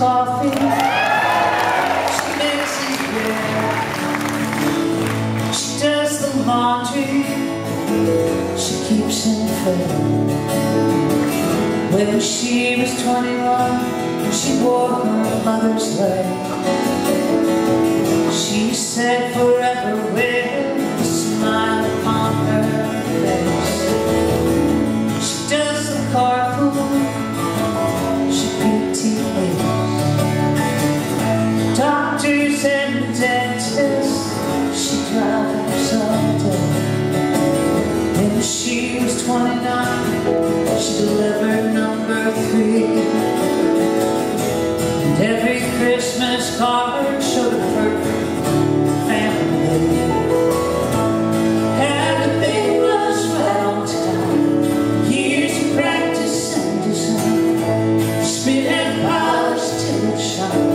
coffee, she mixes bread, she does the laundry, she keeps him fed. When she was 21, she wore her mother's leg. She said forever with a smile upon her face. She does the carpool, she PTAs, doctors and dentists, she drives all day. When she was 29, she delivered number 3. And every Christmas card showed a perfect family. Had the big rush right on time, years of practice and design, spit and polish till it shines.